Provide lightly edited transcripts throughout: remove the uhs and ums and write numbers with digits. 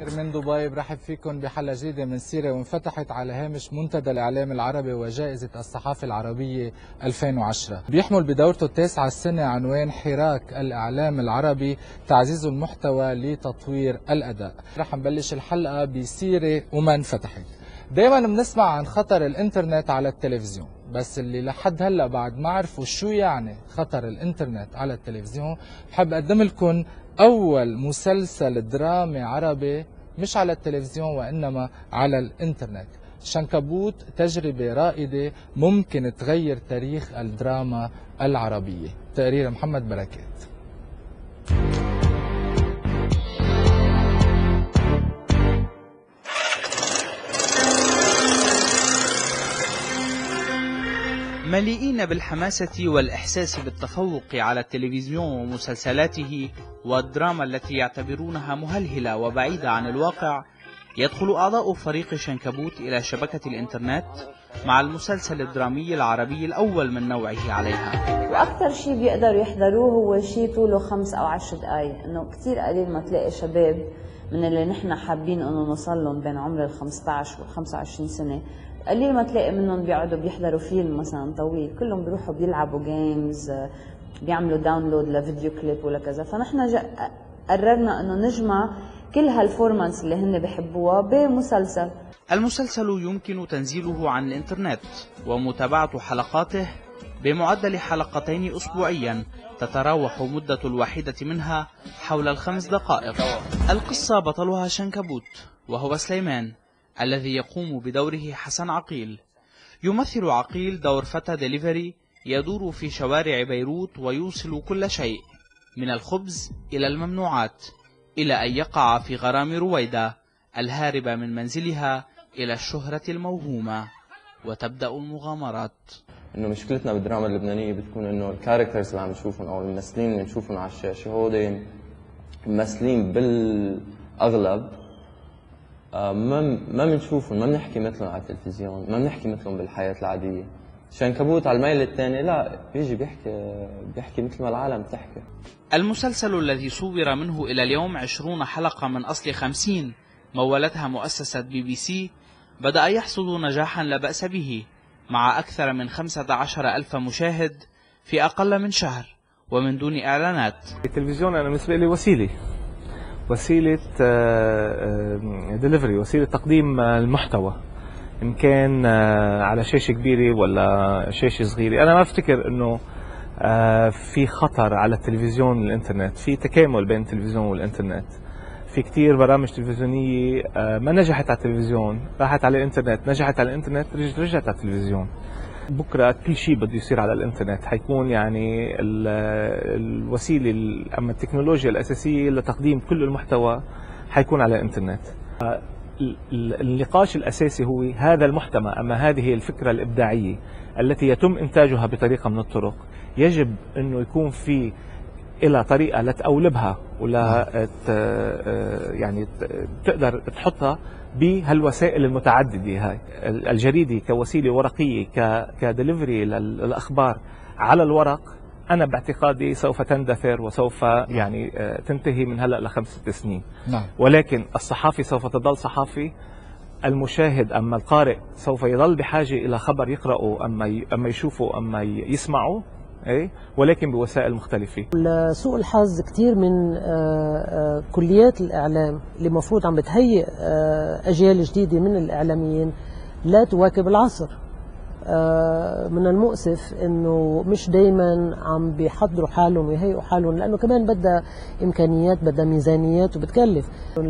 من دبي برحب فيكم بحلقة جديدة من سيرة وانفتحت على هامش منتدى الإعلام العربي وجائزة الصحافة العربية 2010. بيحمل بدورته التاسعة السنة عنوان حراك الإعلام العربي تعزيز المحتوى لتطوير الأداء. رح نبلش الحلقة بسيرة وما انفتحت. دايما بنسمع عن خطر الإنترنت على التلفزيون، بس اللي لحد هلا بعد ما عرفوا شو يعني خطر الإنترنت على التلفزيون، بحب أقدم لكم أول مسلسل درامي عربي مش على التلفزيون وإنما على الإنترنت. شنكبوت تجربة رائدة ممكن تغير تاريخ الدراما العربية. تقرير محمد بركات. مليئين بالحماسة والإحساس بالتفوق على التلفزيون ومسلسلاته والدراما التي يعتبرونها مهلهلة وبعيدة عن الواقع، يدخل أعضاء فريق شنكبوت إلى شبكة الإنترنت مع المسلسل الدرامي العربي الأول من نوعه عليها. وأكثر شيء بيقدروا يحضروه هو شيء طوله 5 أو 10 دقايق، إنه كتير قليل ما تلاقي شباب من اللي نحن حابين إنه نوصل لهم بين عمر ال 15 وال 25 سنة، قليل ما تلاقي منهم بيقعدوا بيحضروا فيلم مثلا طويل، كلهم بيروحوا بيلعبوا جيمز، بيعملوا داونلود لفيديو كليب ولا كذا. فنحن قررنا انه نجمع كل هالفورمانس اللي هن بيحبوها بمسلسل. المسلسل يمكن تنزيله عن الانترنت ومتابعة حلقاته بمعدل حلقتين أسبوعيا، تتراوح مدة الواحدة منها حول 5 دقائق. القصة بطلها شنكبوت، وهو سليمان الذي يقوم بدوره حسن عقيل. يمثل عقيل دور فتى ديليفري يدور في شوارع بيروت ويوصل كل شيء من الخبز إلى الممنوعات، إلى أن يقع في غرام رويدة الهاربة من منزلها إلى الشهرة الموهومة، وتبدأ المغامرات. إنه مشكلتنا بالدراما اللبنانية بتكون إنه الكاركترز اللي عم نشوفهم أو الممثلين اللي نشوفهم على الشاشة هو ممثلين بالأغلب ما بنشوفهم، ما بنحكي مثلهم على التلفزيون، ما بنحكي مثلهم بالحياة العادية. شنكبوت على الميل الثاني لا بيجي بيحكي مثل ما العالم بتحكي. المسلسل الذي صور منه إلى اليوم 20 حلقة من أصل 50 مولتها مؤسسة BBC بدأ يحصد نجاحا لا بأس به، مع أكثر من 15,000 مشاهد في أقل من شهر ومن دون إعلانات. التلفزيون أنا بالنسبة لي وسيلة ديليفري، وسيلة تقديم المحتوى، إن كان على شاشة كبيرة ولا شاشة صغيرة. أنا ما أفتكر إنه في خطر على التلفزيون والإنترنت، في تكامل بين التلفزيون والإنترنت. في كتير برامج تلفزيونية ما نجحت على التلفزيون راحت على الإنترنت، نجحت على الإنترنت رجعت على التلفزيون. بكرة كل شيء بده يصير على الإنترنت، حيكون يعني الوسيلة أما التكنولوجيا الأساسية لتقديم كل المحتوى حيكون على الإنترنت. النقاش الأساسي هو هذا المحتوى، أما هذه الفكرة الإبداعية التي يتم إنتاجها بطريقة من الطرق يجب أنه يكون في إلى طريقة لتقولبها ولا يعني تقدر تحطها بهالوسائل المتعددة. هاي الجريدة كوسيلة ورقية كدليفري للأخبار على الورق، أنا باعتقادي سوف تندثر وسوف يعني تنتهي من هلأ ل5-6 سنين. نعم. ولكن الصحافي سوف تظل صحافي، المشاهد أما القارئ سوف يظل بحاجة إلى خبر يقرأه أما يشوفه أما يسمعه، ولكن بوسائل مختلفة. لسوء الحظ كتير من كليات الإعلام اللي مفروض عم بتهيئ أجيال جديدة من الإعلاميين لا تواكب العصر. من المؤسف إنه مش دايما عم بيحضروا حالهم ويهيئوا حالهم، لأنه كمان بدها إمكانيات، بدها ميزانيات وبتكلف.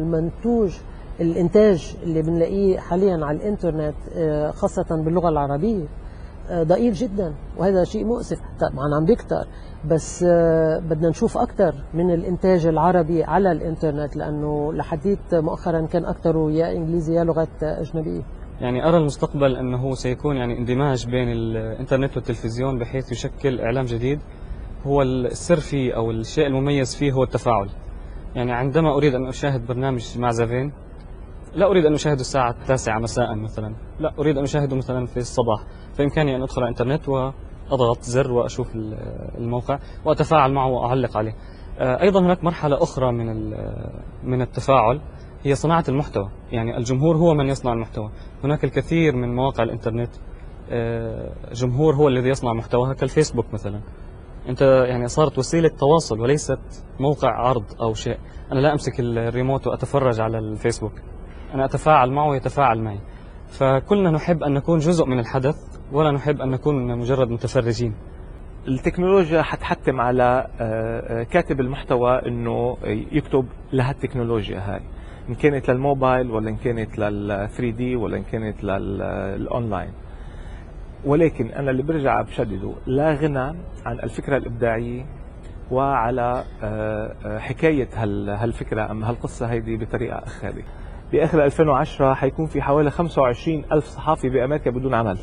الإنتاج اللي بنلاقيه حاليا على الإنترنت خاصة باللغة العربية ضئيل جدا، وهذا شيء مؤسف. طبعا عم بيكتر، بس بدنا نشوف أكثر من الإنتاج العربي على الإنترنت، لأنه لحديت مؤخرا كان أكثره يا إنجليزي يا لغة أجنبية. يعني أرى المستقبل أنه سيكون يعني اندماج بين الإنترنت والتلفزيون بحيث يشكل إعلام جديد. هو السر فيه أو الشيء المميز فيه هو التفاعل. يعني عندما أريد أن أشاهد برنامج مع زافين لا أريد أن أشاهده الساعة 9 مساء مثلا، لا أريد أن أشاهده مثلا في الصباح، فإمكاني أن أدخل على الإنترنت وأضغط زر وأشوف الموقع وأتفاعل معه وأعلق عليه. أيضا هناك مرحلة أخرى من التفاعل هي صناعة المحتوى. يعني الجمهور هو من يصنع المحتوى. هناك الكثير من مواقع الإنترنت جمهور هو الذي يصنع محتواها، كالفيسبوك مثلا. أنت يعني صارت وسيلة تواصل وليست موقع عرض أو شيء. أنا لا أمسك الريموت وأتفرج على الفيسبوك، أنا أتفاعل معه ويتفاعل معي. فكلنا نحب أن نكون جزء من الحدث ولا نحب أن نكون مجرد متفرجين. التكنولوجيا حتحتم على كاتب المحتوى انه يكتب لها التكنولوجيا هاي، ان كانت للموبايل ولا ان كانت لل 3D ولا ان كانت للاونلاين. ولكن انا اللي برجع بشدده لا غنى عن الفكره الابداعيه وعلى حكايه هالفكره ام هالقصه هيدي بطريقه اخرى. باخر 2010 حيكون في حوالي 25,000 صحافي بامريكا بدون عمل.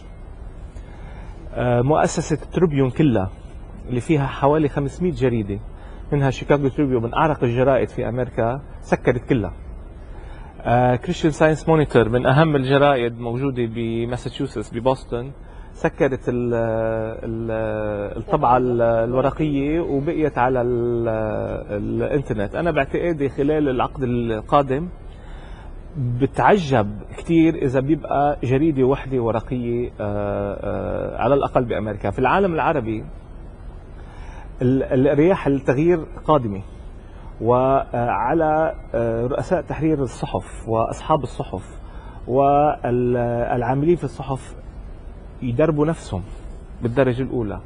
مؤسسة تريبيون كلها اللي فيها حوالي 500 جريدة منها شيكاغو تريبيون من أعرق الجرائد في أمريكا سكرت كلها. كريستيان ساينس مونيتور من أهم الجرائد موجودة بماساتشوستس ببوسطن سكرت الطبعة الورقية وبقيت على الانترنت. أنا باعتقادي خلال العقد القادم بتعجب كثير إذا بيبقى جريدة وحدة ورقية على الأقل بأمريكا. في العالم العربي رياح التغيير قادمة، وعلى رؤساء تحرير الصحف وأصحاب الصحف والعاملين في الصحف يدربوا نفسهم بالدرجة الأولى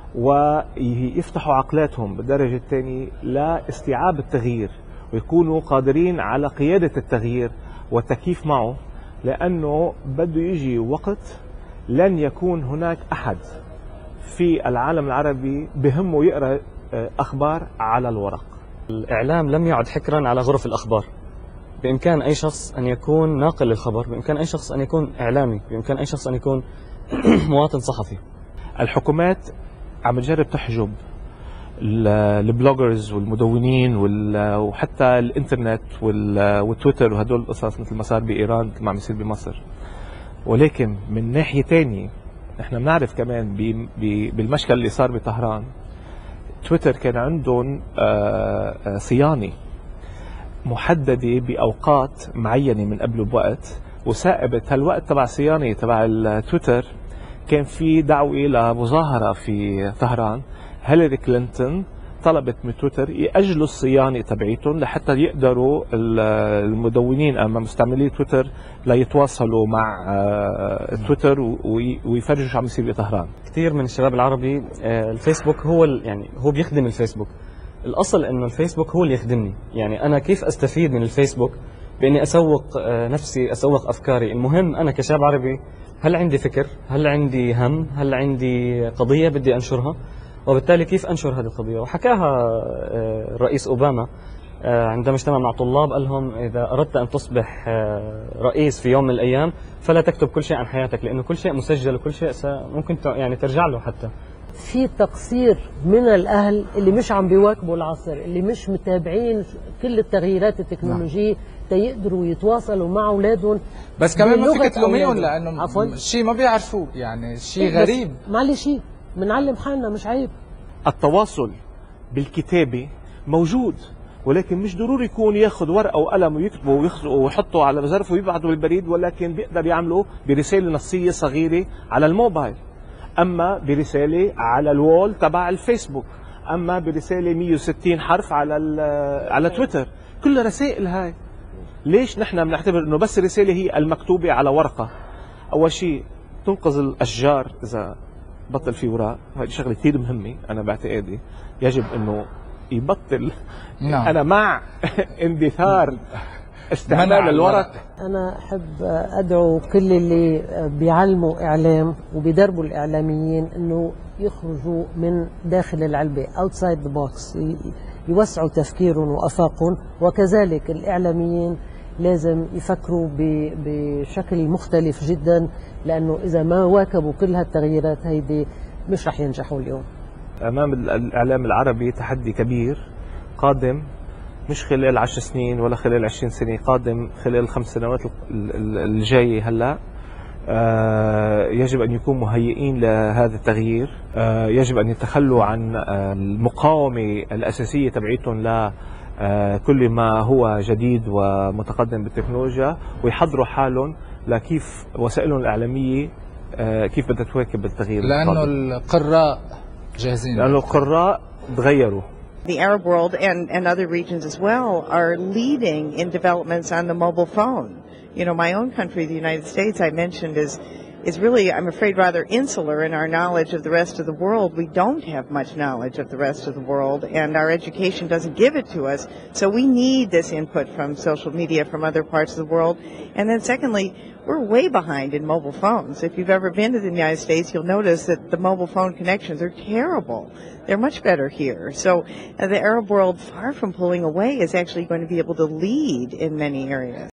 ويفتحوا عقلاتهم بالدرجة الثانية لاستيعاب التغيير ويكونوا قادرين على قيادة التغيير والتكييف معه، لأنه بده يجي وقت لن يكون هناك أحد في العالم العربي بهمه يقرأ أخبار على الورق. الإعلام لم يعد حكرا على غرف الأخبار. بإمكان أي شخص أن يكون ناقل للخبر، بإمكان أي شخص أن يكون إعلامي، بإمكان أي شخص أن يكون مواطن صحفي. الحكومات عم تجرب تحجب البلوجرز والمدونين وحتى الانترنت والتويتر وهدول القصص مثل ما صار بايران مثل ما عم يصير بمصر. ولكن من ناحيه ثانيه نحن بنعرف كمان بالمشكل اللي صار بطهران تويتر كان عندهم صيانه محدده باوقات معينه من قبل بوقت، وثائبت هالوقت تبع الصيانه تبع التويتر كان في دعوه لمظاهره في طهران. هيلاري كلينتون طلبت من تويتر يأجلوا الصيانة تبعيتهم لحتى يقدروا المدونين أما مستعملي تويتر ليتواصلوا مع تويتر ويفرجوا شو عم يصير بطهران. كثير من الشباب العربي الفيسبوك هو يعني هو بيخدم الفيسبوك. الأصل إنه الفيسبوك هو اللي يخدمني. يعني أنا كيف أستفيد من الفيسبوك بإني أسوق نفسي، أسوق أفكاري. المهم أنا كشاب عربي هل عندي فكر، هل عندي هم، هل عندي قضية بدي أنشرها، وبالتالي كيف أنشر هذه القضية. وحكاها الرئيس أوباما عندما اجتمع مع طلاب، قال لهم إذا أردت أن تصبح رئيس في يوم من الأيام فلا تكتب كل شيء عن حياتك، لأنه كل شيء مسجل وكل شيء ممكن يعني ترجع له. حتى في تقصير من الأهل اللي مش عم بيواكبوا العصر، اللي مش متابعين كل التغييرات التكنولوجية تيقدروا يتواصلوا مع أولادهم. بس كمان ما فيك تلوميهم لأنه شيء ما بيعرفوه، يعني شيء غريب. معلش منعلم حالنا، مش عيب. التواصل بالكتابة موجود، ولكن مش ضروري يكون ياخذ ورقة وقلم ويكتبه ويخزقه ويحطه على ظرف ويبعثه بالبريد، ولكن بيقدر يعمله برسالة نصية صغيرة على الموبايل، أما برسالة على الوول تبع الفيسبوك، أما برسالة 160 حرف على تويتر. كل رسائل هاي. ليش نحن بنعتبر إنه بس الرسالة هي المكتوبة على ورقة؟ أول شيء تنقذ الأشجار إذا بطل في وراء، هذه شغله كثير مهمه. انا بعتقادي يجب انه يبطل. نعم. انا مع اندثار استعمال الورق. انا احب ادعو كل اللي بيعلموا اعلام وبيدربوا الاعلاميين انه يخرجوا من داخل العلبه outside the box، يوسعوا تفكيرهم وافاقهم. وكذلك الاعلاميين لازم يفكروا بشكل مختلف جدا، لأنه إذا ما واكبوا كل هالتغييرات هيدي مش رح ينجحوا اليوم. أمام الإعلام العربي تحدي كبير قادم، مش خلال 10 سنين ولا خلال 20 سنة، قادم خلال 5 سنوات الجاية. هلأ يجب أن يكونوا مهيئين لهذا التغيير. يجب أن يتخلوا عن المقاومة الأساسية تبعيتهم كل ما هو جديد ومتقدم بالتكنولوجيا، ويحضروا حالهم لكيف وسائلهم الإعلامية كيف بدها تواكب التغيير لأنه القادم. القراء جاهزين، لأنه القراء تغيروا. The Arab world and other regions as well are leading in developments on the mobile phone. You know, my own country, the United States, I mentioned, is really, I'm afraid, rather insular in our knowledge of the rest of the world. We don't have much knowledge of the rest of the world, and our education doesn't give it to us. So we need this input from social media from other parts of the world. And then secondly, we're way behind in mobile phones. If you've ever been to the United States, you'll notice that the mobile phone connections are terrible. They're much better here. So the Arab world, far from pulling away, is actually going to be able to lead in many areas.